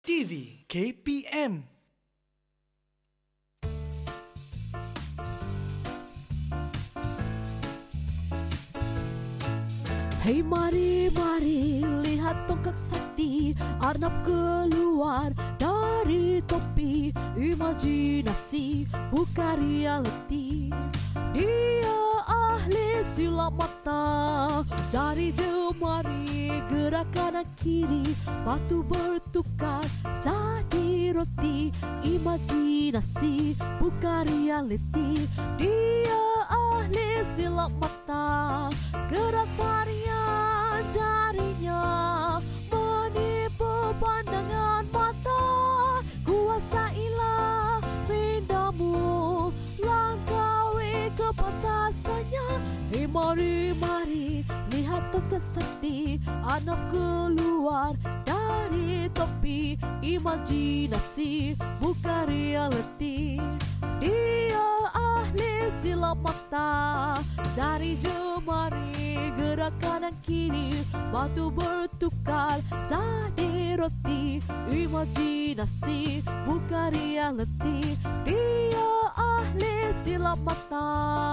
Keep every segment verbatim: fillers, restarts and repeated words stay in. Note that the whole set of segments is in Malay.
T V K P M. Hei mari, mari, lihat tongkat sakti Arnab keluar dari topi. Imajinasi bukan realiti. Dia ahli silap mata, jari jemari, gerak kanan kiri, batu bertukar jadi roti. Imajinasi bukan realiti. Dia ahli silap mata, gerak tarian jarinya, menipu pandangan mata. Kuasailah mindamu, langkaui kepatasannya. Hei mari, mari, lihat tongkat sakti Arnab keluar dari topi. Imajinasi bukan realiti. Dia ahli silap mata, jari jemari, gerak kanan kiri, batu bertukar jadi roti. Imajinasi bukan realiti. Dia ahli silap mata.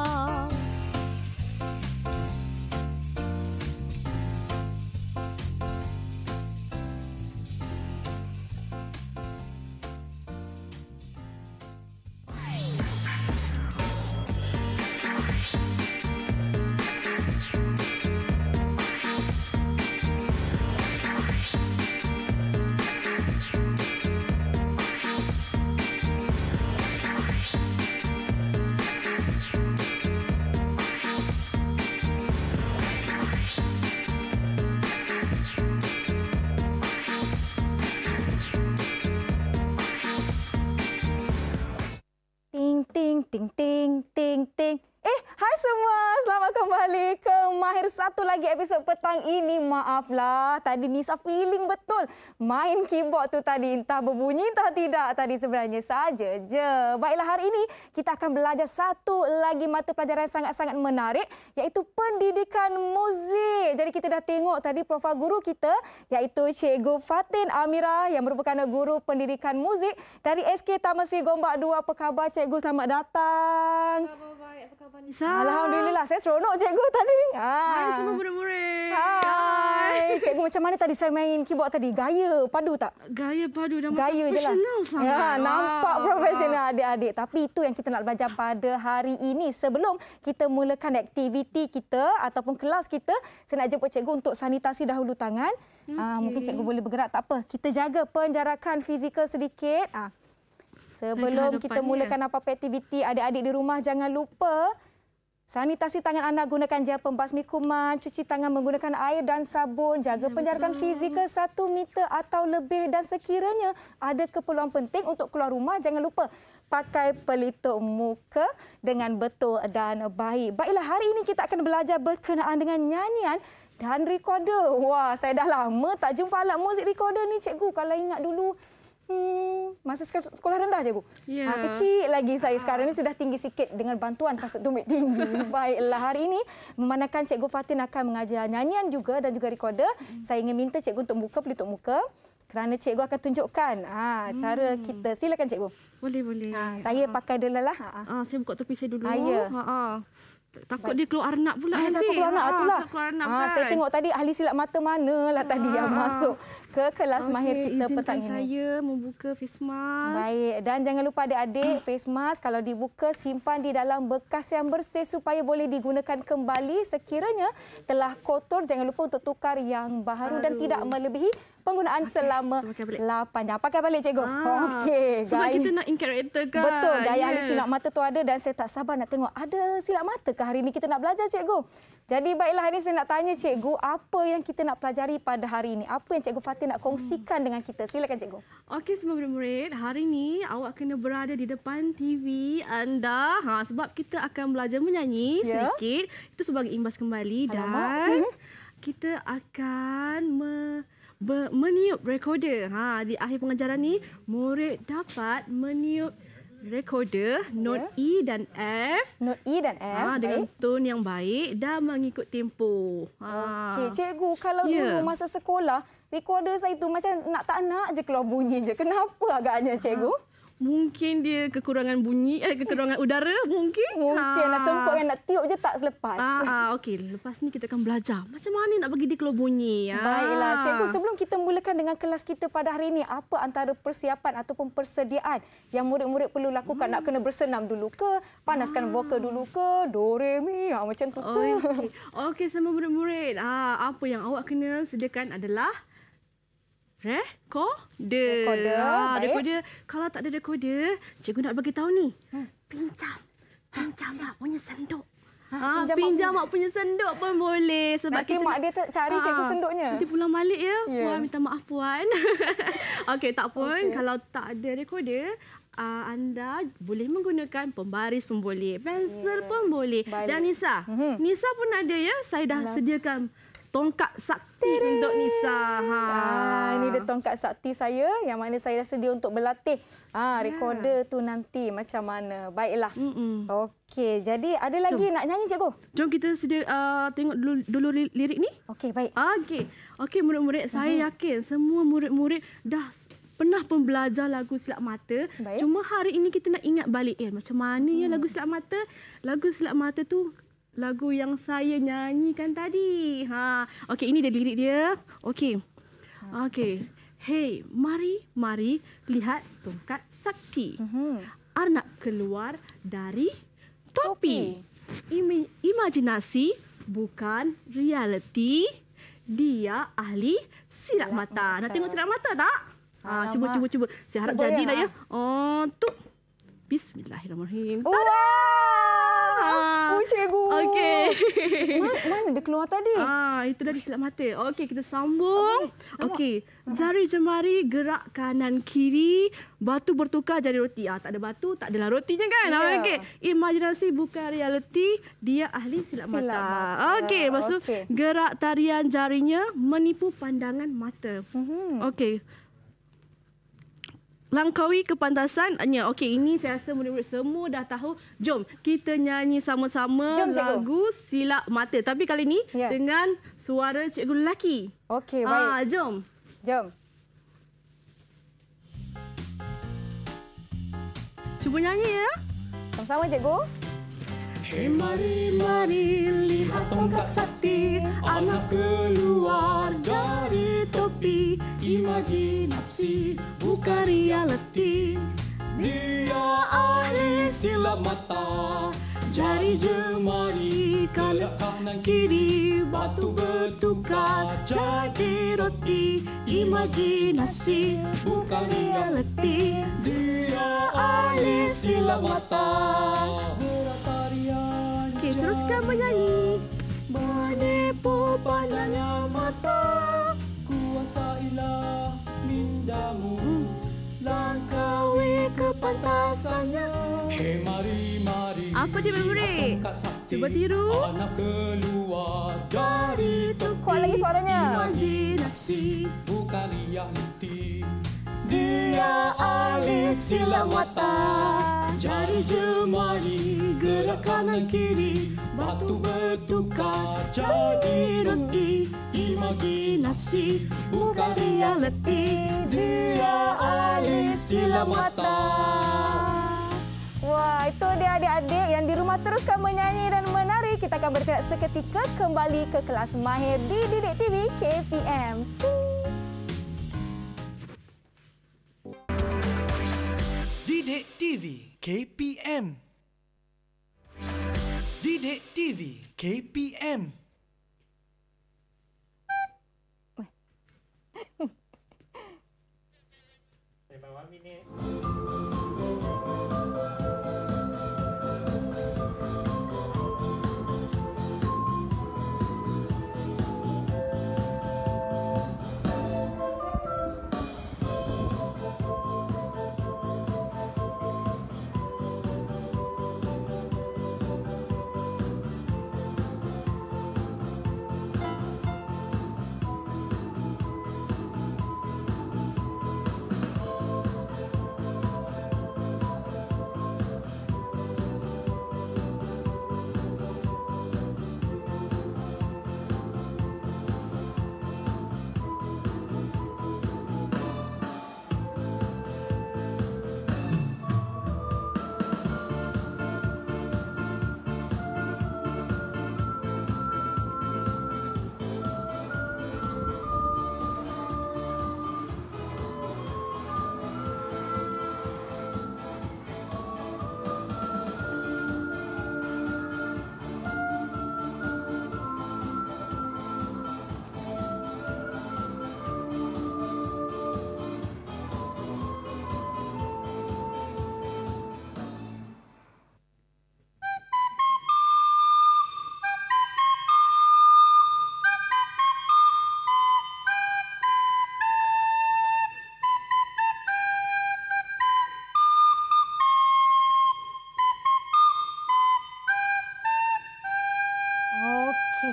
Ting, ting, ting, ting, ting. Eh, hai semua. Selamat kembali ke Mahir satu lagi episod petang ini. Maaflah, tadi Nisa feeling betul. Main keyboard tu tadi entah berbunyi entah tidak. Tadi sebenarnya saja je. Baiklah, hari ini kita akan belajar satu lagi mata pelajaran sangat-sangat menarik, iaitu pendidikan muzik. Jadi kita dah tengok tadi profil guru kita, iaitu Cikgu Fatin Amira yang merupakan guru pendidikan muzik dari S K Taman Sri Gombak dua. Apa khabar Cikgu? Selamat datang. Khabar baik. Apa khabar Nisa? Alhamdulillah, saya seronok cikgu tadi. Hai semua murid-murid. Hai. Cikgu, macam mana tadi saya main keyboard tadi? Gaya padu tak? Gaya padu dan Gaya profesional sangat. Ya, nampak Wow. profesional adik-adik. Tapi itu yang kita nak belajar pada hari ini. Sebelum kita mulakan aktiviti kita ataupun kelas kita, saya nak jemput cikgu untuk sanitasi dahulu tangan. Okay. Ah, mungkin cikgu boleh bergerak, tak apa. Kita jaga penjarakan fizikal sedikit. Ah. Sebelum kita mulakan apa-apa aktiviti, adik-adik di rumah jangan lupa sanitasi tangan anda, gunakan gel pembasmi kuman, cuci tangan menggunakan air dan sabun, jaga penjarakan fizikal satu meter atau lebih, dan sekiranya ada keperluan penting untuk keluar rumah, jangan lupa pakai pelitup muka dengan betul dan baik. Baiklah, hari ini kita akan belajar berkenaan dengan nyanyian dan recorder. Wah, saya dah lama tak jumpa alat muzik recorder ni cikgu. Kalau ingat dulu, Hmm, masa sekolah rendah cikgu. Yeah. Ha, kecil lagi saya. Sekarang ni sudah tinggi sikit dengan bantuan kasut tumit tinggi. Baiklah, hari ini memandangkan Cikgu Fatin akan mengajar nyanyian juga dan juga recorder. Hmm. Saya ingin minta cikgu untuk buka pelitup muka kerana cikgu akan tunjukkan ha, hmm. cara kita. Silakan cikgu. Boleh, boleh. Ha, saya ha. pakai dulu lah. Ha. Ha, saya buka topi saya dulu. Ha, ya. Ha, ha. Takut Baik. dia keluar arnab pula ah, nanti. Takut keluar arnab, itulah. Ha, keluar arnab, ha, kan? Saya tengok tadi ahli silap mata manalah ha. tadi yang masuk ke kelas okay, mahir kita petang ini. Saya membuka face mask. Baik, dan jangan lupa adik-adik, face mask kalau dibuka simpan di dalam bekas yang bersih supaya boleh digunakan kembali. Sekiranya telah kotor, jangan lupa untuk tukar yang baru Aduh. dan tidak melebihi penggunaan okay. selama lapan jam. Pakai balik cikgu. Ah, Okey. Sebab gaya. kita nak in character kan. Betul, gaya yeah. ahli silap mata tu ada dan saya tak sabar nak tengok ada silap mata ke hari ini kita nak belajar cikgu. Jadi baiklah, hari ini saya nak tanya cikgu, apa yang kita nak pelajari pada hari ini? Apa yang Cikgu Fatin nak kongsikan hmm. dengan kita? Silakan cikgu. Okey semua murid-murid, hari ini awak kena berada di depan T V anda ha, sebab kita akan belajar menyanyi yeah. sedikit. Itu sebagai imbas kembali. Alamak. Dan hmm. kita akan me Ber, meniup recorder. Ha, di akhir pengajaran ni, murid dapat meniup recorder note yeah. E dan F. Note E dan F. Ha, dengan tone yang baik dan mengikut tempo. Ha. Okey, cikgu, kalau yeah. dulu masa sekolah, recorder saya tu macam nak tak nak je keluar bunyi je. Kenapa agaknya, cikgu? Mungkin dia kekurangan bunyi, eh, kekurangan udara mungkin. Mungkin lah semput kan nak tiup je tak selepas. Ah, ah, okey, lepas ni kita akan belajar macam mana nak bagi dia keluar bunyi. Ah. Baiklah, cikgu, sebelum kita mulakan dengan kelas kita pada hari ini, apa antara persiapan ataupun persediaan yang murid-murid perlu lakukan? Hmm. Nak kena bersenam dulu ke? Panaskan ah. vokal dulu ke? Do, re, mi, ha, macam tu ke? Okey, okay, sama murid-murid. Ah, apa yang awak kena sediakan adalah recorder. Recorder, ha, baik. recorder. Kalau tak ada recorder, cikgu nak bagi tahu ni. Hmm. Pinjam. Pinjam mak punya senduk. Ha, pinjam, pinjam mak punya senduk pun boleh. Sebab nanti kita mak dia cari cikgu ha, senduknya. Nanti pulang balik ya. Yeah. Puan minta maaf puan. Okey, tak pun. Okay. Kalau tak ada recorder, Uh, anda boleh menggunakan pembaris pun boleh, pensel yeah. pun boleh. Baik. Dan Nisa, mm-hmm. Nisa pun ada ya. Saya dah Alam. sediakan tongkat sakti Tere. untuk Nisa. Ha. Ah, ini dia tongkat sakti saya yang mana saya sedia untuk berlatih. Ah, recorder yeah. tu nanti macam mana. Baiklah. Mm-mm. Okey, jadi ada lagi Jom. nak nyanyi, cikgu? Jom kita sedia uh, tengok dulu, dulu lirik ni. Okey, baik. Okey. Okey, murid-murid, mm-hmm. saya yakin semua murid-murid dah pernah pun belajar lagu Silap Mata. Baik. Cuma hari ini kita nak ingat balik eh macam mana hmm. ya lagu Silap Mata. Lagu Silap Mata tu lagu yang saya nyanyikan tadi. Ha, okey, ini dia lirik dia. Okey. Okey. Hey, mari mari lihat tongkat sakti. Hmm. Arnab keluar dari topi. Topi. Imajinasi bukan realiti. Dia ahli silap mata. mata. Nak tengok silap mata tak? Ha, cuba, cuba, cuba. Saya harap cuba jadilah ya. Oh, tu. Bismillahirrahmanirrahim. Wah! Oh, cikgu. Okey. Mana, mana dia keluar tadi? Ah, itu dari silap mata. Okey, kita sambung. Okey. Jari jemari gerak kanan kiri. Batu bertukar jadi roti. Ah, tak ada batu, tak adalah rotinya kan? Yeah. Okey. Imajinasi bukan realiti. Dia ahli silap, silap mata. mata. Okey, maksud okay. gerak tarian jarinya menipu pandangan mata. Mm-hmm. Okey. Langkaui kepantasannya. Okey, ini saya rasa murid-murid semua dah tahu. Jom kita nyanyi sama-sama Jom, lagu Silap Mata. Tapi kali ini yeah. dengan suara cikgu lelaki. Okey, baik. Ah, jom. Jom. Cuba nyanyi ya. Sama-sama cikgu. Hey, mari, mari lihat tongkat sakti, anak keluar dari topi. Imajinasi bukan realiti. Dia ahli silap mata. Jari jemari gerak kanan kiri. Batu bertukar jadi roti. Imajinasi bukan realiti. Dia ahli silap mata. Okey, teruskan menyanyi. Menipu pandangnya mata. Kuasailah mindamu. Langkaui kepantasannya. Hey, mari, mari. Apa dia, murid? Cuba tiru. Anak keluar dari topi. Kuat lagi suaranya. Imajinasi bukan realiti. Dia ahli silap mata. Jari jemari gerak kanan kiri. Batu bertukar jadi roti. Imajinasi bukan realiti. Dia ahli silap mata. Wah, itu dia adik-adik yang di rumah teruskan menyanyi dan menari. Kita akan bergerak seketika kembali ke kelas mahir di Didik T V K P M. Didik T V K P M. Didik T V K P M.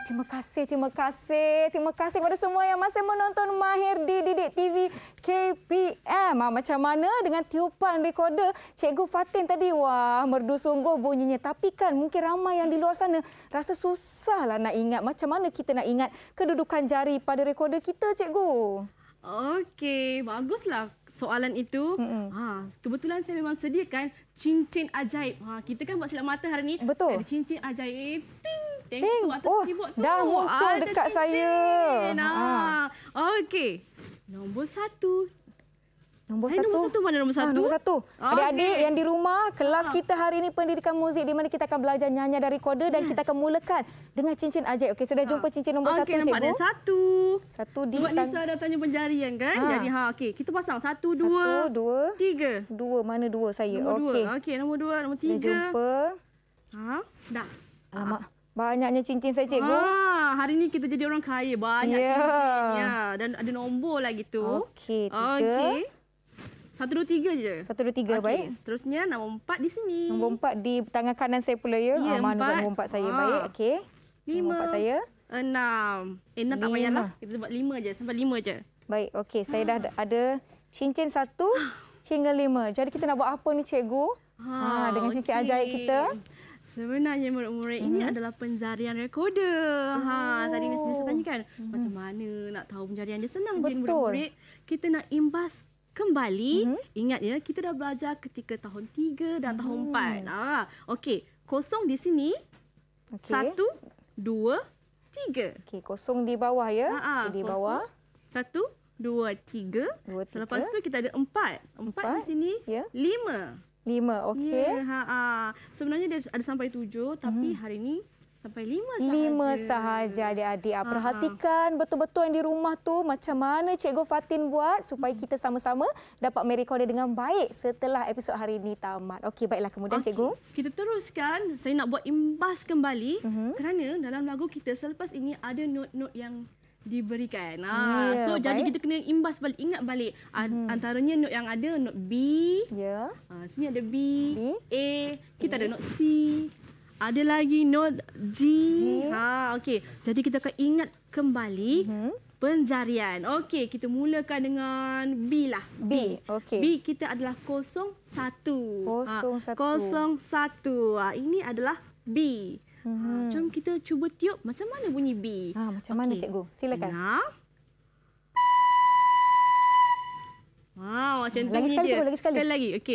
terima kasih, terima kasih. Terima kasih kepada semua yang masih menonton Mahir di Didik T V K P M. Ha, macam mana dengan tiupan rekorder Cikgu Fatin tadi? Wah, merdu sungguh bunyinya. Tapi kan mungkin ramai yang di luar sana rasa susahlah nak ingat. Macam mana kita nak ingat kedudukan jari pada rekorder kita, Cikgu? Okey, baguslah soalan itu. Ha, kebetulan saya memang sediakan cincin ajaib. Ha, kita kan buat silap mata hari ni. Betul. Ada cincin ajaib. Ting, ting, Ting. tu atas Oh, keyboard tu. dah muncul Ada dekat cincin. saya. Nah. Okey. Nombor satu. Nombor Saya satu. nombor satu mana nombor Ha, satu? nombor satu. Adik-adik Okey. yang di rumah, kelas Ha. kita hari ini pendidikan muzik di mana kita akan belajar nyanyi dari rekorder dan kita akan mulakan dengan cincin ajaib. Okey, sudah jumpa cincin nombor satu, Okey, nampak Cikgu? dah satu. Satu di Sebab tang- Nisa dah tanya penjarian kan? Ha. Jadi ha okey, kita pasang satu, dua, Satu, dua, tiga. dua. Mana dua saya? Nombor dua. Okey. Okey, nombor dua, nombor Sudah tiga. jumpa. Ha, dah. Alamak, banyaknya cincin saya, Cikgu. Ah, hari ni kita jadi orang kaya. Banyak Ya. cincin. Ya, dan ada nombor lagi tu. Okey, tiga. Okey. Satu, dua, tiga je. Satu, dua, tiga. Okey, Baik. Seterusnya nombor empat di sini. Nombor empat di tangan kanan saya pula, ya? Ya, Ah, mana empat. nombor empat saya? Ah. Baik, okey. Nombor Lima. empat saya. Enam. Eh, enam tak Lima. payahlah. Kita buat lima je. Sampai lima je. Baik, okey. Saya dah ada cincin satu hingga lima. Jadi kita nak buat apa ni, Cikgu? Ha, dengan cincin okey. ajaib kita. Sebenarnya murid-murid mm-hmm. ini adalah penjarian rekorder. Oh. Ha, tadi Nisa tanya kan, mm-hmm. macam mana nak tahu penjarian dia? Senang je Betul. murid-murid. Kita nak imbas kembali. Mm-hmm. Ingat ya, kita dah belajar ketika tahun tiga dan tahun empat. Ha, okey, kosong di sini. Okey. Satu, dua, tiga. Okey, kosong di bawah, ya? Ha, ha, Okey, di kosong. bawah. Satu, dua, tiga. Dua, tiga. Lepas tu kita ada empat. Empat, Empat, di sini. ya. Lima. Lima, okey. Ya, ha, ha. Sebenarnya dia ada sampai tujuh, tapi Mhm. hari ni sampai lima sahaja. Lima sahaja adik-adik. Ah, perhatikan betul-betul yang di rumah tu macam mana Cikgu Fatin buat supaya kita sama-sama dapat merekorder dengan baik setelah episod hari ini tamat. Okey, baiklah. Kemudian Okey, Cikgu. kita teruskan. Saya nak buat imbas kembali Mhm. kerana dalam lagu kita selepas ini ada not-not yang diberikan. Ha, Ya, so jadi baik. kita kena imbas balik, ingat balik. Hmm. Antaranya not yang ada not B. Ya. Ha, sini ada B, B. A, kita ada not C. Ada lagi not G. G. Ha, okey. Jadi kita akan ingat kembali Mhm. penjarian. Okey, kita mulakan dengan B lah. B. Okey. B kita adalah kosong satu. Kosong satu. Kosong satu. Ha, ini adalah B. Mhm. Ha, jom kita cuba tiup macam mana bunyi B. Ha, macam mana, Okey. Cikgu? Silakan. Enam. Wow, macam tu Lagi bunyi sekali, dia. Cikgu, lagi sekali. Sekali lagi. Okey.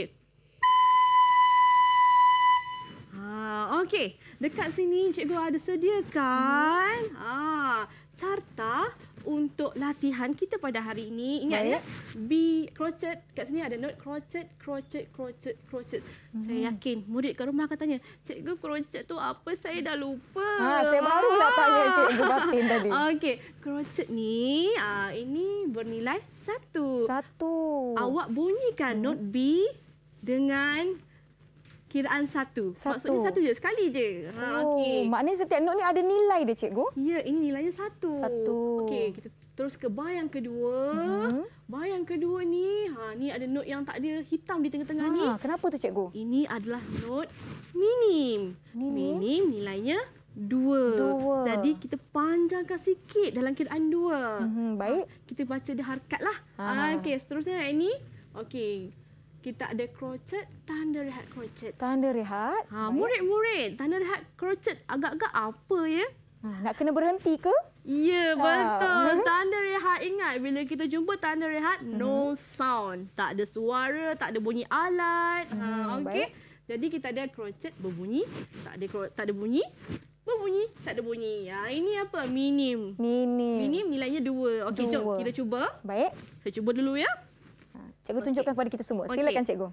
Ha, okey. Dekat sini cikgu ada sediakan Hmm. ha, carta untuk latihan kita pada hari ini. Ingat Baik. ya, B crochet. Kat sini ada note crochet, crochet, crochet, crochet. Hmm. Saya yakin murid kat rumah akan tanya, cikgu crochet tu apa? Saya dah lupa. Ha, saya baru nak tanya Cikgu Fatin tadi. Okey, crochet ni ah ini bernilai satu. Satu. Awak bunyikan hmm. note B dengan kiraan satu. Satu. Maksudnya satu je, sekali je. Ha, Oh, okey. maknanya setiap note ni ada nilai dia, Cikgu? Ya, ini nilainya satu. Satu. Okey, kita terus ke bar yang kedua. Mhm. Bar yang kedua ni, ha ni ada note yang tak ada hitam di tengah-tengah ni. Ha, kenapa tu, Cikgu? Ini adalah note minim. Minim. Minim nilainya dua. Dua. Jadi kita panjangkan sikit dalam kiraan dua. Mhm, baik. Kita baca dia harakat lah. Ha. Ah, okey, seterusnya yang ini. Okey. Kita ada crochet, tanda rehat crochet. Tanda rehat. Ha, Baik. murid-murid, tanda rehat crochet agak-agak apa ya? Ha, nak kena berhenti ke? Ya, Ha. betul. Tanda rehat, ingat bila kita jumpa tanda rehat, Mhm. no sound. Tak ada suara, tak ada bunyi alat. Ha, Hmm, okey. baik. Jadi kita ada crochet berbunyi, tak ada cro- tak ada bunyi, berbunyi, tak ada bunyi. Ha, ini apa? Minim. Minim. Minim nilainya dua. Okey, jom Dua. kita cuba. Baik. Saya cuba dulu ya. Ha, Cikgu tunjukkan kepada kita semua. Okey. Silakan, Cikgu.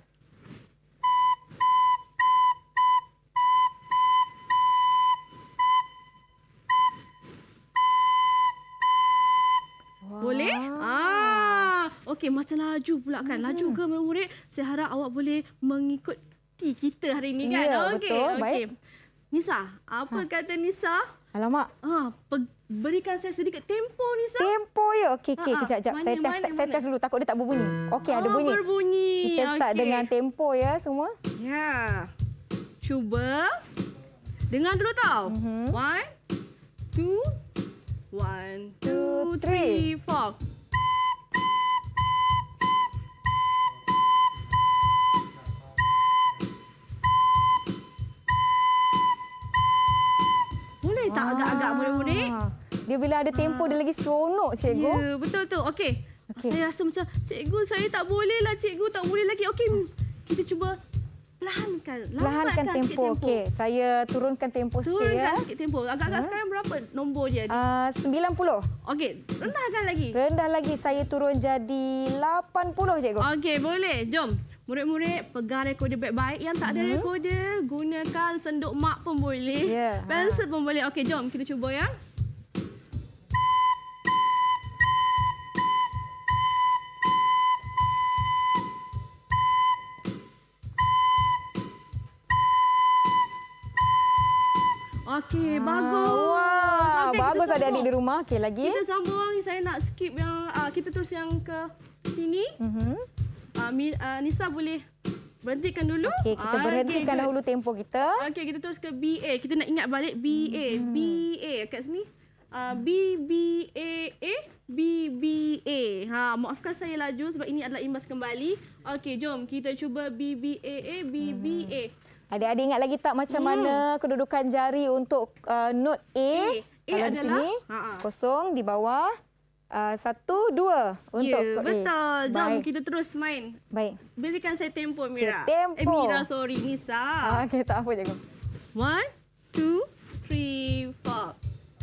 Boleh? Ah, okey, macam laju pula kan. Laju ke murid-murid? Saya harap awak boleh mengikuti kita hari ini kan. Ya, Okey, betul. okey. Baik. Nisa, apa kata Nisa? Alamak. Ah, pe- berikan saya sedikit tempo Nisa. Tempo ya. Okey, okey, Ha, ha. kejap, kejap. Mana, Saya test, mana, saya mana? test dulu. Takut dia tak berbunyi. Okey, ada Ah, bunyi. berbunyi. Kita start Okey. dengan tempo ya semua. Ya. Cuba. Dengar dulu tau. Mhm. One, two. One, two, three, four. Boleh tak agak-agak murid-murid? Dia bila ada tempo dia lagi seronok, cikgu. Ya, betul tu. Okey. Okey. Saya rasa macam, cikgu saya tak boleh lah, cikgu tak boleh lagi. Okey, kita cuba perlahankan. Perlahankan tempo. Okey, saya turunkan tempo sikit ya. Turunkan sikit tempo. Agak-agak ha? Sekarang berapa nombor dia? Uh, sembilan puluh. Okey, rendahkan lagi. Rendah lagi, saya turun jadi lapan puluh, cikgu. Okey, boleh. Jom. Murid-murid, pegang rekorder baik-baik. Yang tak ada hmm. rekorder, gunakan senduk mak pun boleh. Yeah. Pensel pun boleh. Okey, jom kita cuba ya. Okey, ah, bagus. Wah, okay, bagus adik-adik di rumah. Okey, lagi. Kita sambung. Saya nak skip yang uh, kita terus yang ke sini. Mm-hmm. uh, uh, Nisa boleh berhentikan dulu. Okey, kita berhentikan okay, dahulu tempo kita. Okey, kita terus ke B A. Kita nak ingat balik B A. Mm-hmm. B A kat sini. Uh, B B A A B B A. Ha, maafkan saya laju sebab ini adalah imbas kembali. Okey, jom kita cuba B B A A B B A. Mm-hmm. Adik-adik ingat lagi tak macam hmm. mana kedudukan jari untuk uh, note A? A. Kalau di sini, ha-ha. kosong di bawah, uh, satu, dua untuk yeah, A. Betul. Jom Baik. kita terus main. Baik. Berikan saya tempo, Mira. Okay, tempo. Eh, Mira, sorry, Nisa. Ah, Okey, tak apa, cikgu. One, two, three, four.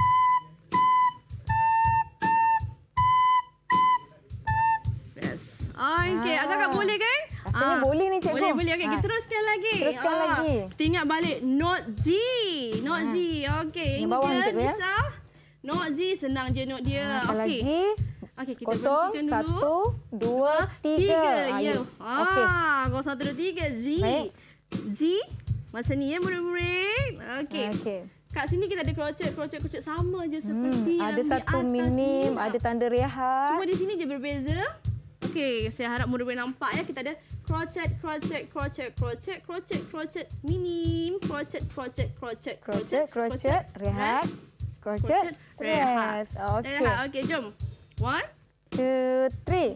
Yes. Okey, ah. agak-agak boleh kan? Rasanya ah, boleh ni, cikgu. Boleh, boleh. Okey, ha. kita teruskan lagi. Teruskan ah. lagi. Kita ingat balik note G. Note ha. G. Okey, ini bawah dia, cikgu, ya? Nisa. Note G, senang je note dia. Ha, okey. Lagi. Okey, kita kosong, satu, dua, tiga. Tiga, ya. Ah, okey. Ah, kosong, satu, dua, tiga. G. Baik. G. Macam ni ya, murid-murid. Okey. Okey. Kat sini kita ada crochet, crochet, crochet sama je seperti hmm, yang ada satu minim, ada tanda rehat. Cuma di sini je berbeza. Okey, saya harap murid-murid nampak ya. Kita ada crochet, crochet, crochet, crochet, crochet, crochet, minim, crochet, crochet, crochet, crochet, crochet, rehat, crochet, rehat. Okey. Okey, jom. One, two, three.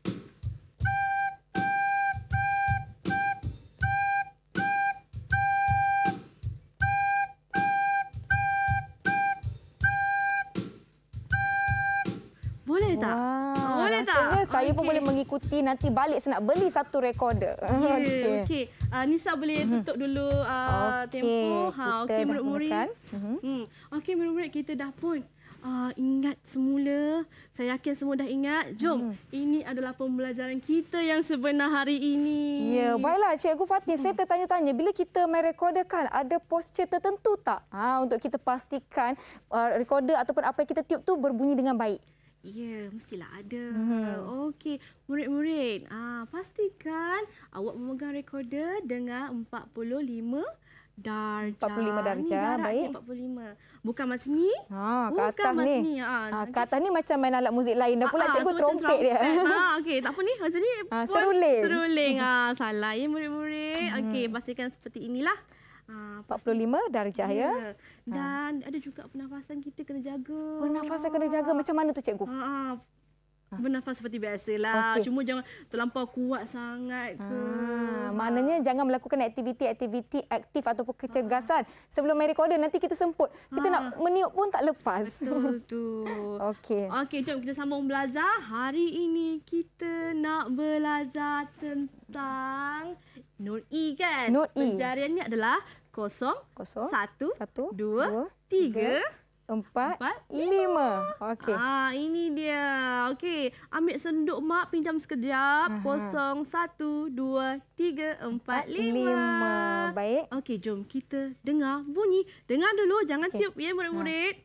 Boleh tak? Wow, boleh tak? Saya okay. pun boleh mengikuti nanti balik saya nak beli satu recorder. Yeah, okey. Okay. Uh, Nisa boleh tutup dulu uh, okay. tempo. Ha, okey murid-murid. Uh-huh. Hmm. Okey murid-murid, kita dah pun uh, ingat semula. Saya yakin semua dah ingat. Jom. Hmm. Ini adalah pembelajaran kita yang sebenar hari ini. Ya, yeah, baiklah Cikgu Fatih. Hmm. Saya tertanya-tanya, bila kita main recorder kan ada posture tertentu tak? Ha, untuk kita pastikan uh, recorder ataupun apa yang kita tiup tu berbunyi dengan baik. Ya, mestilah ada. Hmm. Okey, murid-murid, ah, pastikan awak memegang recorder dengan empat puluh lima darjah. empat puluh lima darjah, baik. empat puluh lima. Bukan macam ni. Ha, ke Bukan atas ni. ni. Ha, ha, ke atas ni macam main alat muzik lain dah pula, ha, cikgu trompet dia. Ha, okey, tak apa ni. Macam ni. Ha, seruling. Seruling. Ha, salah ya murid-murid. Hmm. Okey, pastikan seperti inilah. Ha, empat puluh lima darjah ya. ya. Dan ha. ada juga pernafasan kita kena jaga. Pernafasan kena jaga macam mana tu cikgu? Ha, ha. Bernafas seperti biasalah. Okay. Cuma jangan terlampau kuat sangat ke. Ha, maknanya jangan melakukan aktiviti-aktiviti aktif ataupun kecergasan. Ha. Sebelum main recorder nanti kita semput. Kita ha. nak meniup pun tak lepas. Betul tu. Okey. Okey, jom kita sambung belajar. Hari ini kita nak belajar tentang Note E kan? Note E. Penjarian ni adalah kosong, kosong satu, satu dua, dua tiga, empat, empat lima. Okey. Ah, ini dia. Okey, ambil senduk mak, pinjam sekejap. Aha. Kosong, satu, dua, tiga, empat, lima. lima. Baik. Okey, jom kita dengar bunyi. Dengar dulu, jangan okay. tiup ya murid-murid.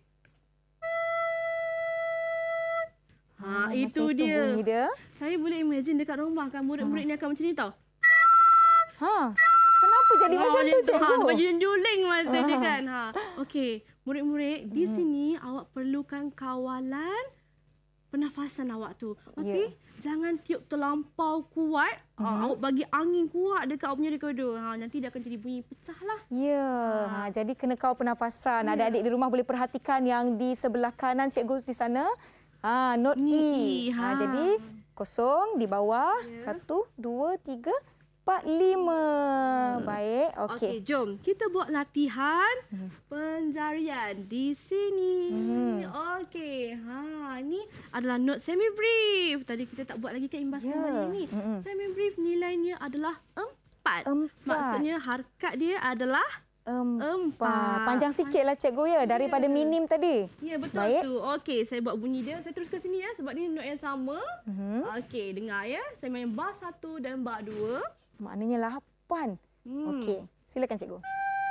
Ha, ha itu dia. Bunyi dia. Saya boleh imagine dekat rumah kan murid-murid ha. ni akan macam ni tau. Ha. Kenapa jadi ha, macam tu cikgu? Ha, sebab juling mata ha. dia kan. Ha. Okey, murid-murid, hmm. di sini awak perlukan kawalan pernafasan awak tu. Okey. Yeah. jangan tiup terlampau kuat. Mm-hmm. Uh, awak bagi angin kuat dekat awak punya recorder. Ha, nanti dia akan jadi bunyi pecah lah. Ya, ha. ha, jadi kena kawal pernafasan. Yeah. Adik-adik di rumah boleh perhatikan yang di sebelah kanan cikgu di sana. Ha, note E. E. Ha. Ha, jadi kosong di bawah. Yeah. Satu, dua, tiga, empat, lima. Hmm. Baik, okey. Okey, jom kita buat latihan hmm. penjarian di sini. Hmm. Okey, ha, ni adalah note semi brief. Tadi kita tak buat lagi kan imbas yeah. kembali ni. Hmm. Semi brief nilainya adalah empat. Empat. Maksudnya harakat dia adalah Empat. Empat. Panjang sikitlah cikgu ya daripada yeah. minim tadi. Ya, yeah, betul. Baik. Tu. Okey, saya buat bunyi dia. Saya terus ke sini ya sebab ni note yang sama. Uh-huh. Okey, dengar ya. Saya main bar satu dan bar dua. Maknanya lapan. Hmm. Okey, silakan cikgu.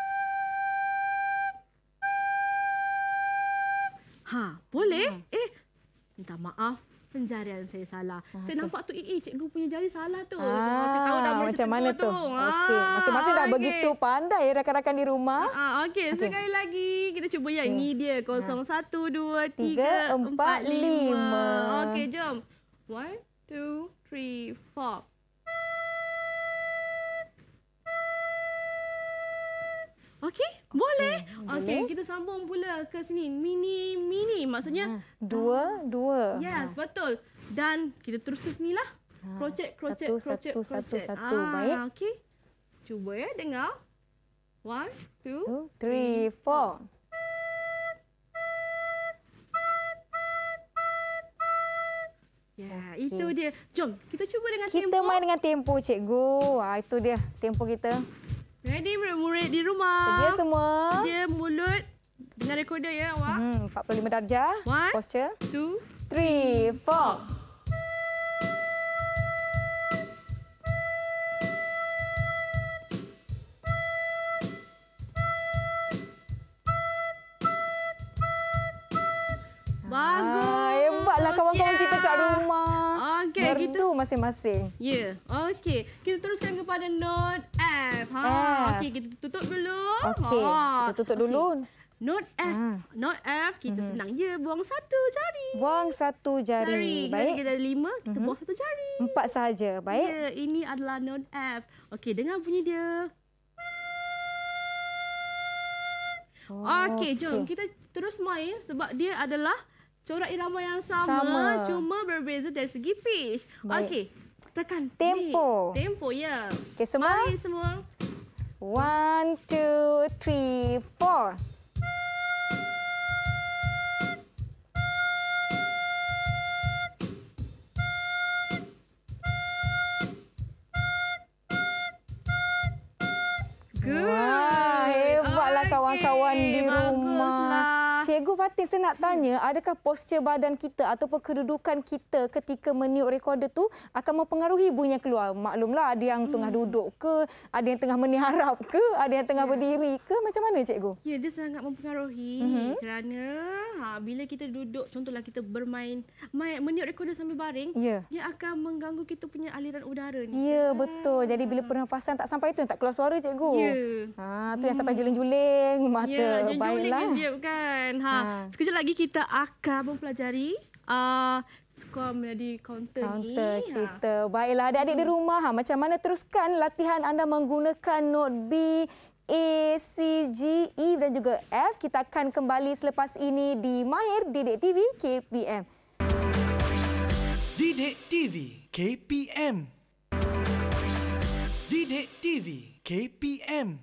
Ha, boleh? Hmm. Eh, minta maaf. Penjarian saya salah. Ah, saya okay. nampak tu eh, eh cikgu punya jari salah tu. Ah, saya tahu dah macam mana tu. tu. Okey, masing-masing dah okay. begitu pandai rakan-rakan di rumah. Ah, okey, okay. sekali lagi kita cuba yang okay. ni dia. kosong, satu, dua, tiga, empat, lima. Okey, jom. One, two, three, four. Okey, boleh. Okey, okay, kita sambung pula ke sini. Mini, mini. Maksudnya dua, dua. Yes, ha. betul. Dan kita terus ke sinilah. Crochet, crochet, satu, crochet, satu, crochet. Satu, satu, ah, baik. Okey. Cuba ya, dengar. One, two, two three, four. Ya, yeah, okay. itu dia. Jom, kita cuba dengan kita tempo. Kita main dengan tempo, cikgu. Wah, itu dia tempo kita. Ready murid-murid di rumah? Sedia semua. Sedia mulut dengan recorder ya awak. Hmm, empat puluh lima darjah. One, posture. Two, three, four. Bagus. Ah, hebatlah kawan-kawan yeah. kita kat rumah. Okey, merdu kita masing-masing. Ya. Yeah. Okey, kita teruskan kepada note F. Ha. Okey, kita tutup dulu. Okey, ha. kita tutup okay. dulu. Note F. Ha. Note F kita hmm. senang je, buang satu jari. Buang satu jari. jari. Baik. Kita ada lima, kita hmm. buang satu jari. Empat sahaja. Baik. Ya, yeah, ini adalah note F. Okey, dengar bunyi dia. Oh, Okey, jom okay. kita terus main sebab dia adalah corak irama yang sama, sama. cuma berbeza dari segi pitch. Okey, tekan tempo. Play. Tempo, ya. Okey, semua. Mari semua. One, two, three, four. Good. Wah, hebatlah okay. kawan-kawan di rumah. Cikgu Fatih, saya nak tanya, adakah postur badan kita ataupun kedudukan kita ketika meniup recorder tu akan mempengaruhi bunyi yang keluar? Maklumlah ada yang hmm. tengah duduk ke, ada yang tengah meniharap ke, ada yang tengah yeah. berdiri ke, macam mana cikgu? Ya, dia sangat mempengaruhi mm-hmm. kerana ha, bila kita duduk, contohlah kita bermain, main, meniup recorder sambil baring, yeah. dia akan mengganggu kita punya aliran udara ni. Ya, yeah, betul. Jadi bila pernafasan tak sampai tu yang tak keluar suara cikgu. Ya. Yeah. Ha, tu yang sampai hmm. juling-juling mata. Ya, juling-juling dia kan. Ha, ha. Sekejap lagi kita akan mempelajari uh, skor menjadi counter, counter ni. kita. Ha. Baiklah adik-adik hmm. di rumah, ha, macam mana teruskan latihan anda menggunakan note B, A, C, G, E dan juga F. Kita akan kembali selepas ini di Mahir Didik T V K P M. Didik T V K P M. Didik T V K P M.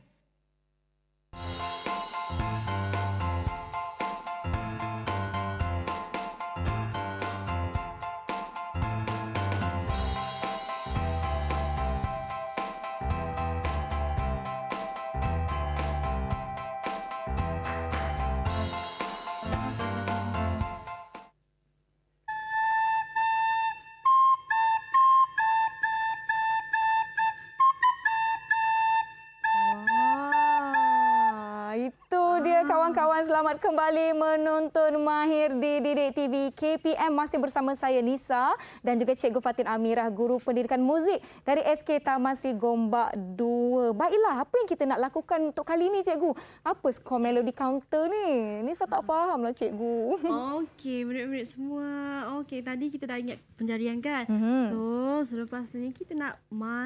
kawan-kawan, selamat kembali menonton Mahir di Didik T V K P M. Masih bersama saya Nisa dan juga Cikgu Fatin Amirah, Guru Pendidikan Muzik dari S K Taman Sri Gombak dua. Baiklah, apa yang kita nak lakukan untuk kali ini, Cikgu? Apa skor melodi counter ni? Nisa tak faham lah, Cikgu. Okey, murid-murid semua. Okey, tadi kita dah ingat penjarian kan? Mm-hmm. So, selepas ni kita nak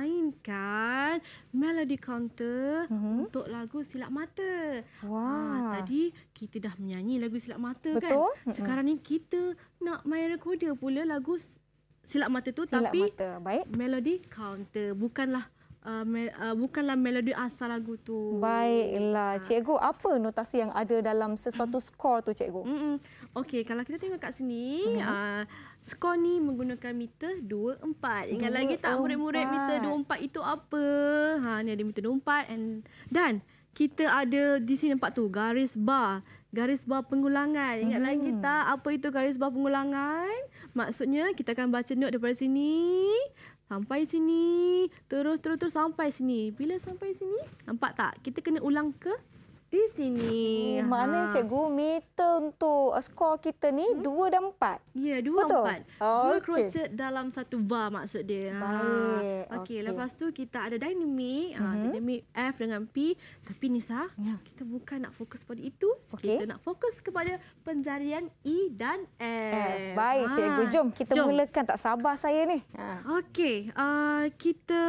mainkan melodi counter mm-hmm. untuk lagu Silap Mata. Wah. Ha, tadi kita dah menyanyi lagu Silap Mata. Betul. Kan? Sekarang ni kita nak main recorder pula lagu Silap Mata tu. Silap tapi Mata. Baik. Melodi counter. Bukanlah uh, me, uh, bukanlah melodi asal lagu tu. Baiklah. Cikgu, apa notasi yang ada dalam sesuatu skor tu, Cikgu? Mm-mm. Okey, kalau kita tengok kat sini, mm-hmm. uh, skor ni menggunakan meter dua puluh empat. Ingat dua, lagi tak murid-murid meter dua puluh empat itu apa? Ha, ni ada meter dua puluh empat and, dan kita ada di sini nampak tu garis bar. Garis bar pengulangan. Ingat hmm. lagi tak apa itu garis bar pengulangan? Maksudnya kita akan baca not daripada sini sampai sini, terus terus terus sampai sini. Bila sampai sini, nampak tak? Kita kena ulang ke di sini. Hmm, mana Cikgu, meter untuk skor kita ni hmm? dua dan empat. Ya, dua dan empat. Oh, dua okay. crochet dalam satu bar maksud dia. Baik. Ha. Okey, Okay. lepas tu kita ada dynamic. Mm-hmm. Ha, dynamic F dengan P. Tapi Nisa, ya. kita bukan nak fokus pada itu. Okay. Kita nak fokus kepada penjarian E dan F. F. Baik, Ha. Cikgu. Jom kita Jom. mulakan. Tak sabar saya ni. Ha. Okey, uh, kita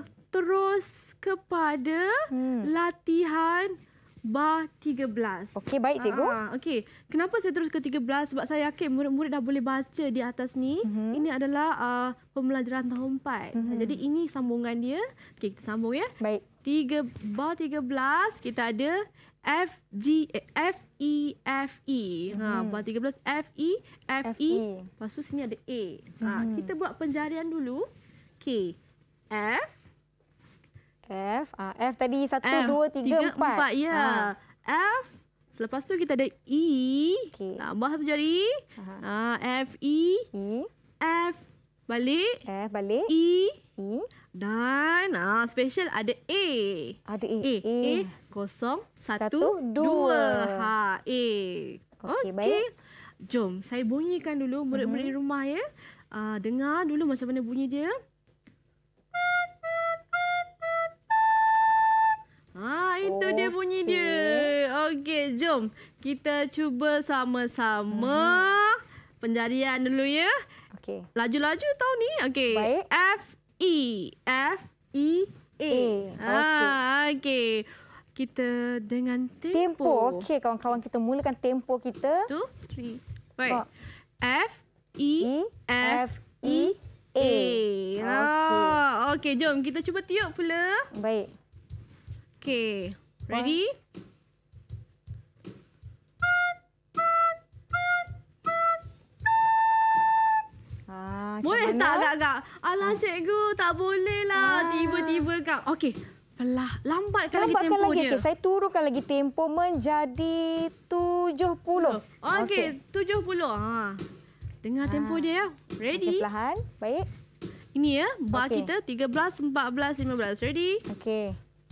terus kepada Hmm. latihan bar tiga belas. Okey, baik, Cikgu. Ah, okey. Kenapa saya terus ke tiga belas? Sebab saya yakin murid-murid dah boleh baca di atas ni. Mm-hmm. Ini adalah uh, pembelajaran tahun empat. Mm-hmm. Jadi ini sambungan dia. Okey, kita sambung ya. Baik. Tiga, bar tiga belas kita ada F, G, eh, F, E, F, E. Mm-hmm. Ha, bar tiga belas F, E, F, F, E. E. Lepas tu sini ada A. Ha, Mm-hmm. kita buat penjarian dulu. Okey. F. F. Ah, F tadi satu, F, dua, tiga, empat. empat, ya. Ah. F. Selepas tu kita ada E. Okey. Tambah satu jari. Ha, F, E. E. F. Balik. F balik. E. E. Dan ha, special ada A. Ada A. A. A. A. Kosong. Satu. Satu, dua. Dua. Ha, A. Okey, baik. Jom, saya bunyikan dulu murid-murid uh-huh. di rumah ya. Uh, dengar dulu macam mana bunyi dia. Ah, itu okay. dia bunyi dia. Okey, jom kita cuba sama-sama hmm. penjarian dulu ya. Okey. Laju-laju tahu ni. Okey. Baik. F E F E A. A. Ah, okey. Kita dengan tempo. Tempo. Okey, kawan-kawan, kita mulakan tempo kita. Two, three. Baik. Oh. F E F E A. Ah, okey, jom kita cuba tiup pula. Baik. Okay, ready? Ha, Boleh tak agak-agak? Alah cikgu, tak boleh lah. Ah. Tiba-tiba kan. Okey, pelah. Lambatkan, Lambatkan lagi tempo lagi. dia. Okay, saya turunkan lagi tempo menjadi tujuh puluh. Okey, okay. tujuh puluh. Ha. Dengar Ah. tempo dia ya. Ready? Okay, perlahan. Baik. Ini ya, bar Okey. kita tiga belas, empat belas, lima belas. Ready? Okey.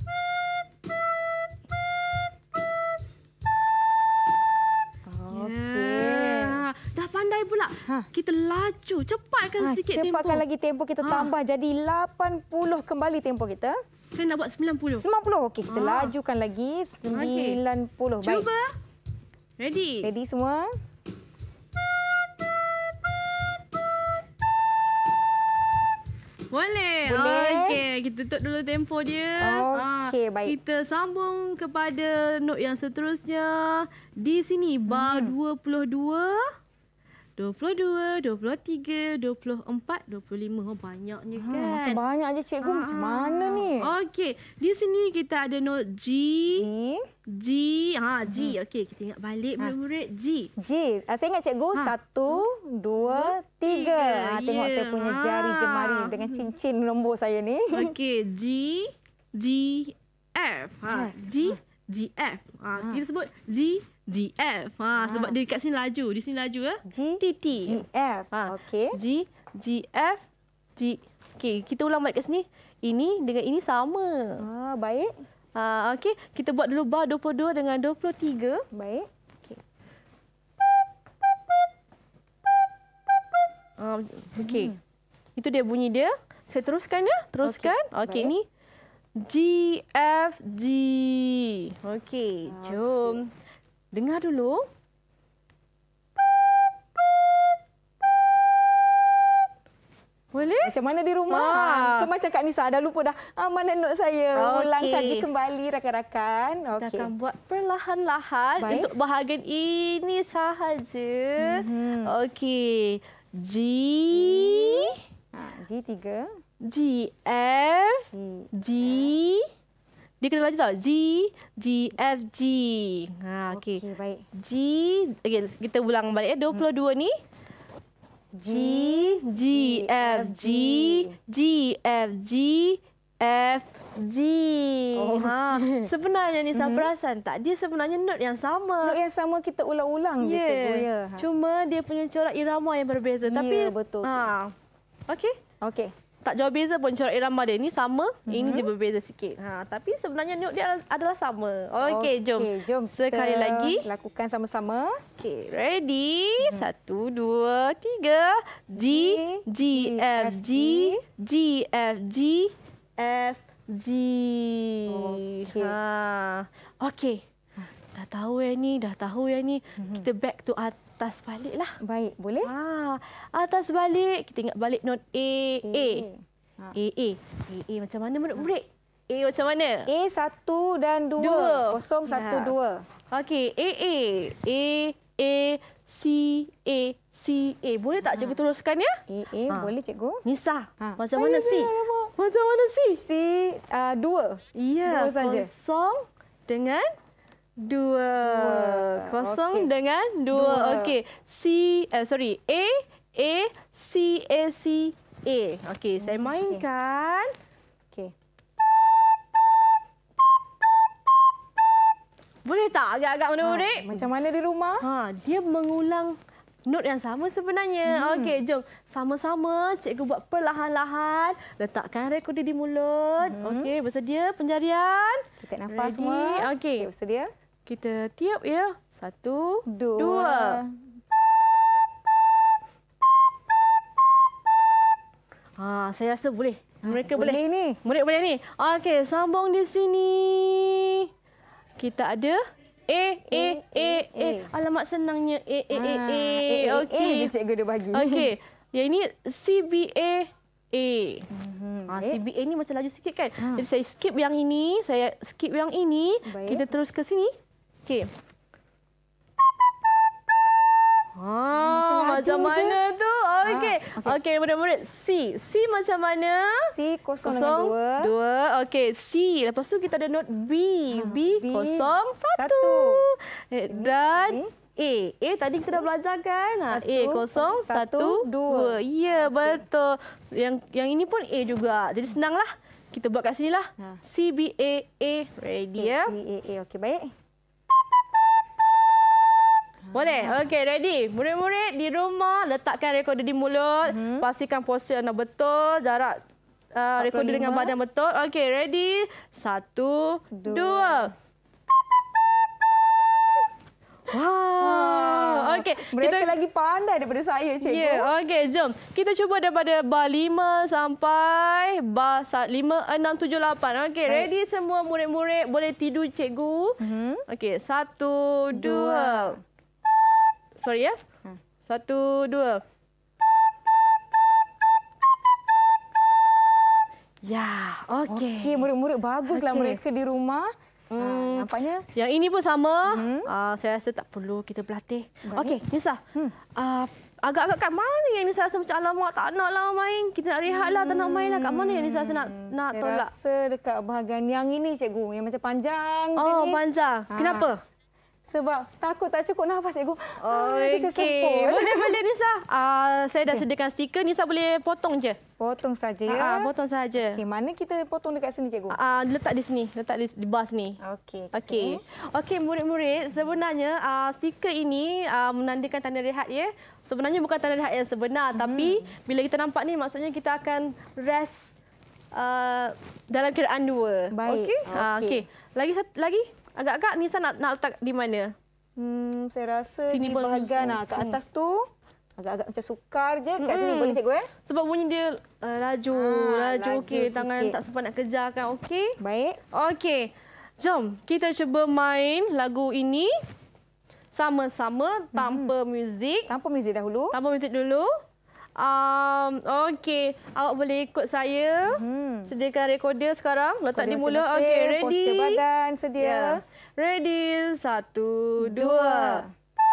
Yeah. Dah pandai pula. Ha. Kita laju. Cepatkan Ha, sedikit tempo. cepatkan lagi tempo kita Ha. tambah jadi lapan puluh kembali tempo kita. Saya nak buat sembilan puluh. sembilan puluh. Okey, kita Ha. lajukan lagi sembilan puluh. Baik. Cuba. Ready? Ready semua? Boleh. Boleh. Okey, kita tutup dulu tempo dia. Okey, baik. Kita sambung kepada not yang seterusnya. Di sini bar Hmm. dua puluh dua. dua puluh dua, dua puluh tiga, dua puluh empat, dua puluh lima. Oh, banyaknya Ha, kan? macam banyak je cikgu. Macam mana ni? Okey, di sini kita ada not G. G. G. Ha, G. Okey, kita ingat balik murid-murid. G. G. Ah, saya ingat cikgu. Ha. Satu, dua, tiga. tiga. Ha, tengok Ya. saya punya jari Ha. jemari dengan cincin nombor saya ni. Okey, G. G. F. Ha, G. G. F. Ha, kita sebut G. G. F. Ha, sebab dia kat sini laju. Di sini laju ya. G. T. T. G, F. Ha. Okey. G. G. F. G. Okey, kita ulang balik kat sini. Ini dengan ini sama. Ah, baik. Uh, Okey, kita buat dulu bar dua puluh dua dengan dua puluh tiga. Baik. Okey. Uh, Okey. Hmm. Itu dia bunyi dia. Saya teruskan ya. Teruskan. Okey, okay, ni G, F, G. Okey, jom. Dengar dulu. Boleh? Macam mana di rumah? Ah. Ke macam Kak Nisa dah lupa dah. Ah, mana note saya? Okey. Ulang kaji kembali rakan-rakan. Kita Okey. akan buat perlahan-lahan untuk bahagian ini sahaja. Mm-hmm. Okey. G. Ha, G tiga. G, F. G. G. Dia kena laju tau. G, G, F, G. Ha, okey. Okey, baik. G. Okay, kita ulang balik ya. dua puluh dua ni. G, G, F, G, G, F, G, F, G. Oh. Ha, sebenarnya ni saya perasan tak? Dia sebenarnya not yang sama. Note yang sama kita ulang-ulang je, Yeah. cikgu. Ya. Ha. Cuma dia punya corak irama yang berbeza. Ya, Tapi betul. Ha. Okey. Okey. Tak jauh beza pun corak irama dia. Ini sama, mm-hmm. ini dia berbeza sikit. Ha, tapi sebenarnya note dia adalah sama. Okey, jom. Okey, jom. Sekali kita lagi. lakukan sama-sama. Okey, ready? Mm-hmm. Satu, dua, tiga. G, G, F, G, G, F, G, F, G. Okey. Ha. Okey. Dah tahu yang ni, dah tahu yang ni. Mm-hmm. Kita back to atas balik lah. Baik, boleh? Ha. Atas balik, kita ingat balik note A, A. Ha. A, A. A, A macam mana murid-murid? A macam mana? A satu dan dua. Dua. Kosong satu Ya. dua. Okey, A, A. A, A, C, A, C, A. Boleh tak cikgu teruskan ya? A, A Ha. boleh cikgu? Nisa, Ha. macam Saya mana C? dah, Mak. Macam mana C? C uh, dua. Ya, Dua saja. kosong dengan dua. Dua. Kosong Okey. dengan dua. Dua. Okey, C, uh, sorry, A, A, C, A, C, A. Okey, saya Hmm, mainkan. Okey. Boleh tak agak-agak murid-murid? Ha, macam mana di rumah? Ha, dia mengulang not yang sama sebenarnya. Hmm. Okey, jom. Sama-sama cikgu buat perlahan-lahan. Letakkan rekorder di mulut. Hmm. Okey, bersedia penjarian? Kita nafas Ready? semua. Okey. Okay, bersedia? Kita tiup ya. Satu, Dua. dua. Ha, saya rasa boleh. Mereka boleh boleh. ni. Murid boleh ni. Okey, sambung di sini. Kita ada A, A, A, A. Alamat senangnya A, A, A, A. Okey. A je cikgu dia bagi. Okey. Yang ini C, B, A, A. Hmm, Ha, baik. C, B, A ni macam laju sikit kan? Jadi saya skip yang ini, saya skip yang ini. Baik. Kita terus ke sini. Okey. Ha, macam laju macam je. mana tu? Okey. okey. Okey, murid-murid. C. C macam mana? C kosong, dengan Kosong, dua. dua. Okey, C. Lepas tu kita ada note B. B, B, kosong, satu. satu. Eh, Dan B. A. A tadi kita dah belajar kan? Ha, A, Satu, kosong, satu, satu, dua. dua. Ya, betul. Yang yang ini pun A juga. Jadi senanglah. Kita buat kat sini lah. Ha. C, B, A, A. Ready ya? C, A, A. Okey, baik. Boleh? Okey, ready. Murid-murid di rumah, letakkan rekorder di mulut. Mhm. Pastikan posisi anda betul. Jarak uh, rekorder dengan badan betul. Okey, ready. Satu, Dua. dua. Wow. Okey, Mereka kita lagi pandai daripada saya, cikgu. Ya, yeah, okey, jom. Kita cuba daripada bar lima sampai bar lima, enam, tujuh, lapan. Okey, ready semua murid-murid? Boleh tidur cikgu? Mhm. Okey, satu, dua. Sorry ya. Satu, dua. Ya, okey. Okey, murid-murid baguslah Okey. mereka di rumah. Hmm. Ha, nampaknya Yang ini pun sama. Hmm. Uh, saya rasa tak perlu kita berlatih. Baik. Okey, Nisa. Hmm. Uh, agak-agak kat mana yang Nisa rasa macam alamak tak naklah main. Kita nak rehatlah, tak nak mainlah. Kat mana yang Nisa rasa nak nak saya tolak? rasa dekat bahagian yang ini, cikgu. Yang macam panjang je Oh, ni. panjang. Ha. Kenapa? Sebab takut tak cukup nafas, cikgu. Oh, nanti saya okey. semput. Boleh, boleh Nisa. Uh, saya dah sediakan stiker. Nisa boleh potong je. Potong saja ya. Ah, potong saja. Okey, mana kita potong dekat sini, cikgu? Uh, letak di sini. Letak di, di bas ni. Okey. kat Okey. sini. Okey, murid-murid, sebenarnya uh, stiker ini uh, menandakan tanda rehat ya. Sebenarnya bukan tanda rehat yang sebenar, hmm. tapi bila kita nampak ni maksudnya kita akan rest uh, dalam keadaan dua. Baik. Okey. Okey. Uh, okay. Lagi satu lagi agak-agak Nisa nak nak letak di mana? Hmm, saya rasa Sini di pun- bahagian ah, kat atas tu agak-agak macam sukar je. Kat sini Mm-mm. boleh cikgu eh? Sebab bunyi dia uh, laju, Ah, laju. laju Okey, tangan sikit. tak sempat nak kejarkan. Okey. Baik. Okey. Jom kita cuba main lagu ini sama-sama tanpa muzik. Tanpa muzik dahulu. Tanpa muzik dulu. Um, Okey, awak boleh ikut saya. Hmm. Sediakan recorder sekarang. Letak di Recorder mula. masing-masing, Okey, ready. Postur badan sedia. Ya. Ready. Satu, dua.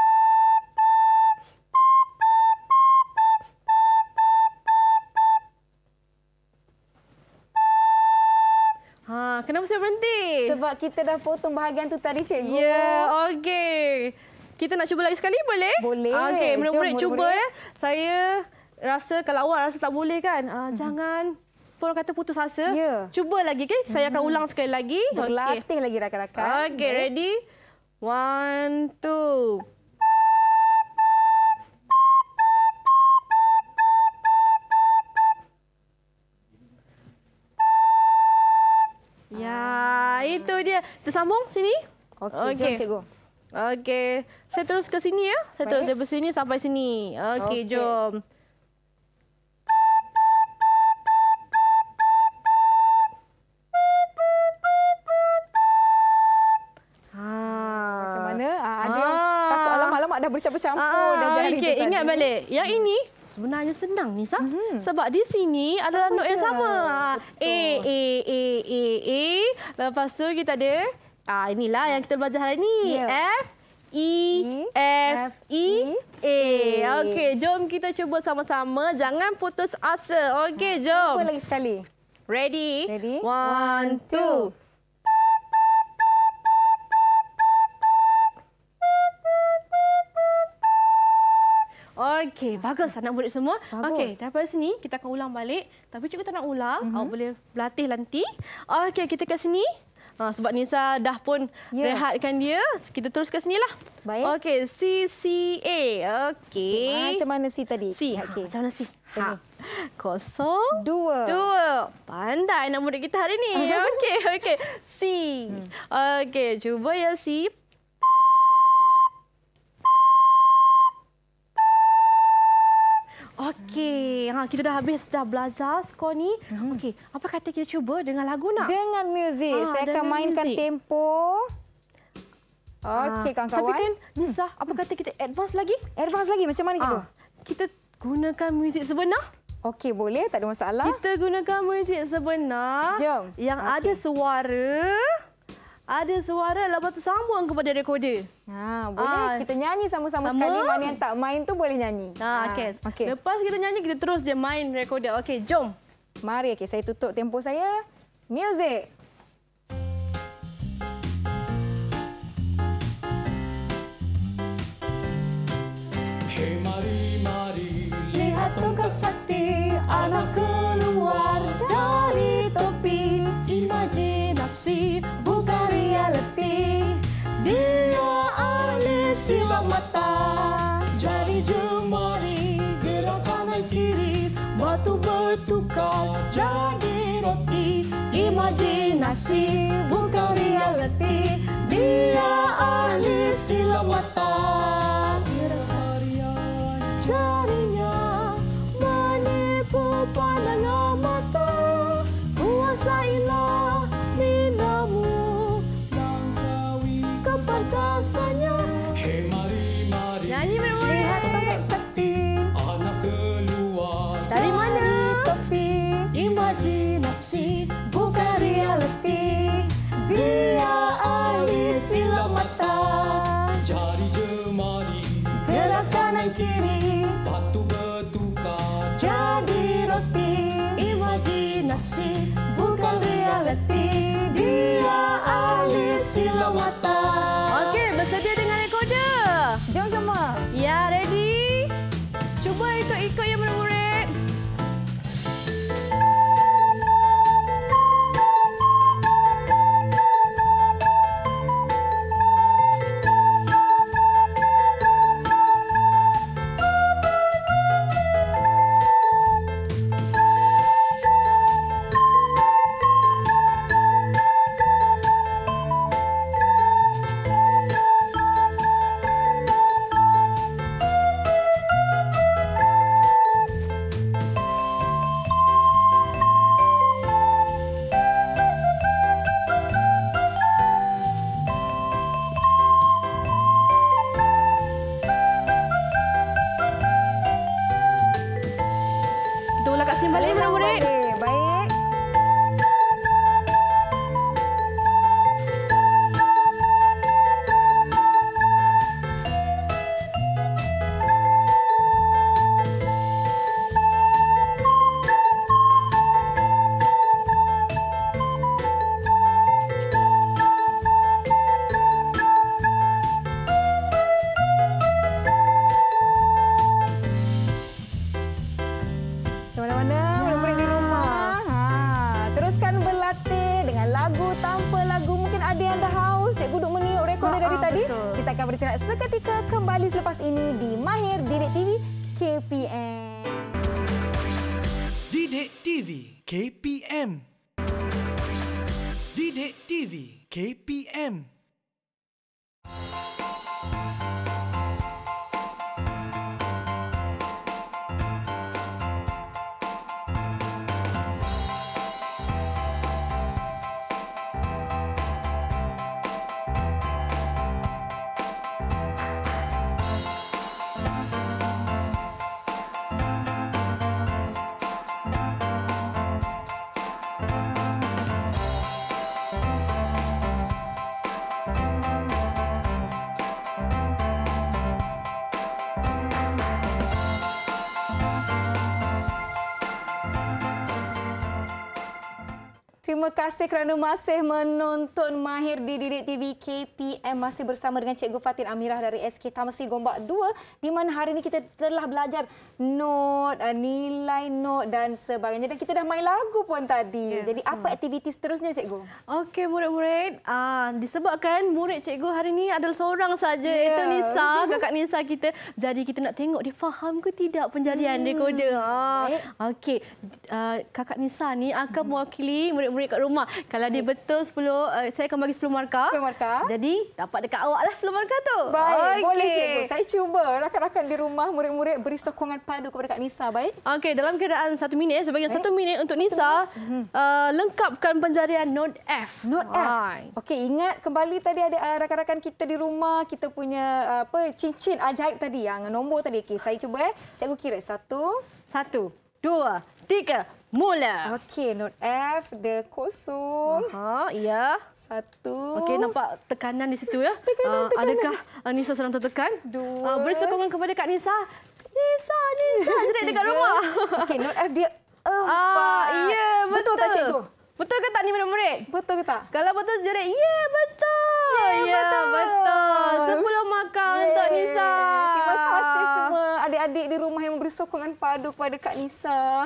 Ha, kenapa saya berhenti? Sebab kita dah potong bahagian tu tadi cikgu. Ya, okey. Kita nak cuba lagi sekali boleh? Boleh. Okey, murid-murid Jom, cuba murid-murid. ya. Saya rasa kalau awak rasa tak boleh kan, uh, jangan orang kata putus asa. Ya. Cuba lagi, okey? Saya akan ulang sekali lagi. Okey. Berlatih lagi rakan-rakan. Okey, ready? One, two. Ya, itu dia. Tersambung sini. Okey, jom cikgu. Okey. Saya terus ke sini ya. Saya terus Baik. dari sini sampai sini. Okey, Okey. jom. Macam mana? Ah, ada Ah. yang takut alamak-alamak dah bercampur-campur dah jari okey, tu ingat tadi. balik. Yang ini sebenarnya senang Nisa. Mm-hmm. Sebab di sini adalah not yang je. sama. Ah, A, A, A, A, A. Lepas tu kita ada, ah, inilah yang kita belajar hari ni. Ya. F, E, F, E, A. Okey, jom kita cuba sama-sama. Jangan putus asa. Okey, jom. Cuba lagi sekali. Ready? Ready? One, One, two. two. Okey, bagus anak murid semua. Bagus. Okey, daripada sini kita akan ulang balik. Tapi cikgu tak nak ulang. Mm-hmm. Awak boleh berlatih nanti. Okey, kita ke sini. Ha, sebab Nisa dah pun Ya. rehatkan dia. Kita terus ke sinilah. Baik. Okey, C, C, A. Okey. Ah, macam mana si tadi? C. Ha, Okey. macam mana C? Macam Ha. ni. Kosong. Dua. Dua. Pandai anak murid kita hari ni. Okey, okey. C. Hmm. Okey, cuba ya C. Okey, ha, kita dah habis dah belajar skor ni. Hmm. Okey, apa kata kita cuba dengan lagu nak? Dengan muzik. Ah, Saya akan dengan mainkan muzik. tempo. Okey, Ah, kawan-kawan. Tapi kan, Nisa, apa kata kita advance lagi? Advance lagi macam mana cikgu? Ah, kita gunakan muzik sebenar. Okey, boleh. Tak ada masalah. Kita gunakan muzik sebenar. Jom. Yang Okey. ada suara. Ada suara, lepas tu sambung kepada recorder. Ha, boleh. Ah. Kita nyanyi sama-sama Sama. sekali. Mana yang tak main tu boleh nyanyi. Ha, okey. Okey. Lepas kita nyanyi, kita terus je main recorder. Okey, jom. Mari, okey, saya tutup tempo saya. Music. Hey mari mari Lihat tongkat sakti anak keluar dari topi. Imajinasi bukan realiti. Dia ahli silat mata. Jari jemari gerak kanan kiri. Batu bertukar jadi roti. Imajinasi bukan realiti. Dia ahli silat mata. Jarinya menipu pandangan mata. Kuasailah mindamu, langkawi keperkasaannya. Hey mari mari Nyanyi Lihat murid-murid. tongkat sakti anak keluar Dari mana? topi. Imajinasi bukan realiti. Dia ahli silat mata. jari jemari Gerak kanan kiri batu bertukar jadi roti. Imajinasi bukan realiti. Dia ahli silat mata. Okey, bersedia dengan recorder? Jom semua. Ya, ready? Cuba ikut-ikut ya murid-murid. Kita akan beristirahat seketika, kembali selepas ini di Mahir Didik T V K P M. Didik T V K P M. Didik T V K P M. Terima kasih kerana masih menonton Mahir di Didik T V K P M. Masih bersama dengan Cikgu Fatin Amirah dari S K Taman Sri Gombak dua, di mana hari ini kita telah belajar not, nilai not dan sebagainya. Dan kita dah main lagu pun tadi. Yeah. Jadi apa aktiviti seterusnya, Cikgu? Okey, murid-murid. Ah, disebabkan murid Cikgu hari ini adalah seorang saja, yeah. iaitu Nisa, kakak Nisa kita. Jadi kita nak tengok dia faham ke tidak penjarian hmm. dekoder. Ah. Okey, uh, kakak Nisa ni akan mewakili murid-murid kat rumah. Kalau dia betul sepuluh, uh, saya akan bagi sepuluh markah. sepuluh markah. Jadi dapat dekat awak lah sepuluh markah tu. Baik, okay. boleh Cikgu. Saya cuba rakan-rakan di rumah, murid-murid beri sokongan padu kepada Kak Nisa. Baik. Okey, dalam keadaan satu minit, sebagian Baik. satu minit untuk satu Nisa minit. Uh, lengkapkan penjarian not F. Not F. Okey, ingat kembali tadi ada uh, rakan-rakan kita di rumah, kita punya uh, apa cincin ajaib tadi yang nombor tadi. Okey, saya cuba eh. Cikgu kira satu, satu, dua, tiga. Mula. Okey, not F, dia kosong. Aha, ya. Satu. Okey, nampak tekanan di situ ya. Tekanan, uh, tekanan. Adakah uh, Nisa sedang tertekan? Dua. Uh, beri sokongan kepada Kak Nisa. Nisa, Nisa, jerit dekat rumah. Okey, not F dia empat. Ah, ya, betul. Betul tak, Cikgu? Betul ke tak ni murid-murid? Betul ke tak? Kalau betul jerit, ya, betul. Ya, ya betul. betul. Sepuluh markah untuk Nisa. Terima kasih semua adik-adik di rumah yang memberi sokongan padu kepada Kak Nisa.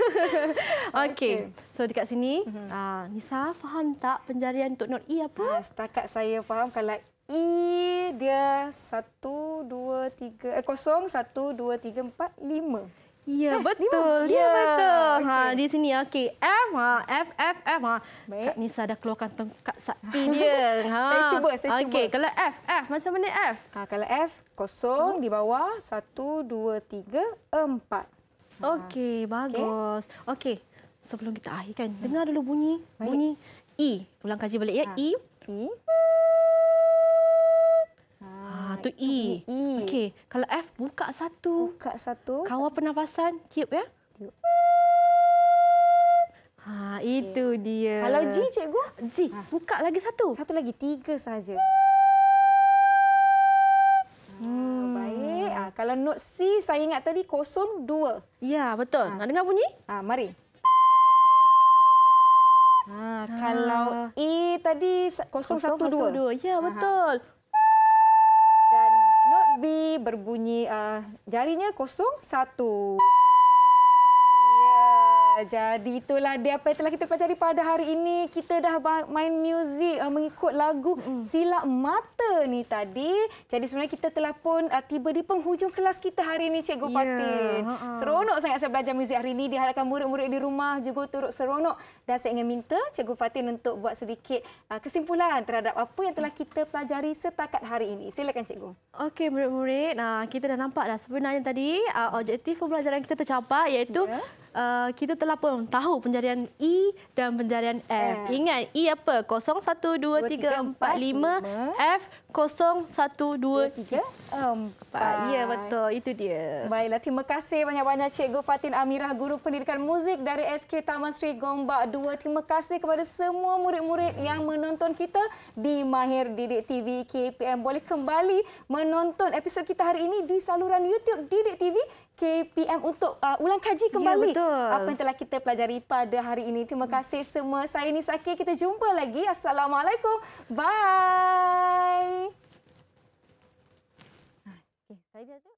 Okey. So dekat sini, mm-hmm. uh, Nisa faham tak penjarian untuk not E apa? Ha, setakat saya faham kalau E dia satu, dua, tiga, eh, kosong, satu, dua, tiga, empat, lima. Ya, eh, betul. lima. Ya, ya, betul. Okay. Ha, di sini okey. F, ha, F, F, F. Ha. Baik. Kak Nisa dah keluarkan tongkat sakti dia. Ha. Saya cuba, saya okay. cuba. Okey, kalau F, F macam mana F? Ha, kalau F kosong hmm. di bawah, satu, dua, tiga, empat. Okey, bagus. Okey. Sebelum kita akhirkan, dengar dulu bunyi. Baik. Bunyi E. Ulang kaji balik ya. Ha. E. E. Ha, tu E. E. Okey, kalau F buka satu. Buka satu. Kawal pernafasan, tiup ya. Tiup. Ha, itu okay. dia. Kalau G, Cikgu? G, ha. buka lagi satu. Satu lagi, tiga saja. Hmm. Baik. Ha, kalau note C, saya ingat tadi kosong, dua. Ya, betul. Ha. Nak dengar bunyi? Ha, mari. Ha, kalau E tadi kosong, satu, dua. Ya, betul. Dan note B berbunyi uh, jarinya kosong, satu. Jadi itulah dia apa yang telah kita pelajari pada hari ini. Kita dah main muzik uh, mengikut lagu mm. Silap Mata ni tadi. Jadi sebenarnya kita telah pun uh, tiba di penghujung kelas kita hari ini, Cikgu yeah. Fatin. Uh-uh. Seronok sangat saya belajar muzik hari ini. Diharapkan murid-murid di rumah juga turut seronok. Dan saya ingin minta Cikgu Fatin untuk buat sedikit uh, kesimpulan terhadap apa yang telah kita pelajari setakat hari ini. Silakan, Cikgu. Okey, murid-murid. Uh, kita dah nampak dah sebenarnya tadi uh, objektif pembelajaran kita tercapai, iaitu yeah. uh, kita telah pun tahu penjarian E dan penjarian F. F. Ingat, E apa? kosong, satu, dua, tiga, empat, lima. F, kosong, satu, dua, tiga, empat. Ya, betul. Itu dia. Baiklah, terima kasih banyak-banyak Cikgu Fatin Amirah, Guru Pendidikan Muzik dari S K Taman Sri Gombak dua. Terima kasih kepada semua murid-murid yang menonton kita di Mahir Didik T V K P M. Boleh kembali menonton episod kita hari ini di saluran YouTube Didik T V K P M untuk uh, ulang kaji kembali ya, apa yang telah kita pelajari pada hari ini. Terima kasih semua. Saya Nisa K. Kita jumpa lagi. Assalamualaikum. Bye. Okay, saya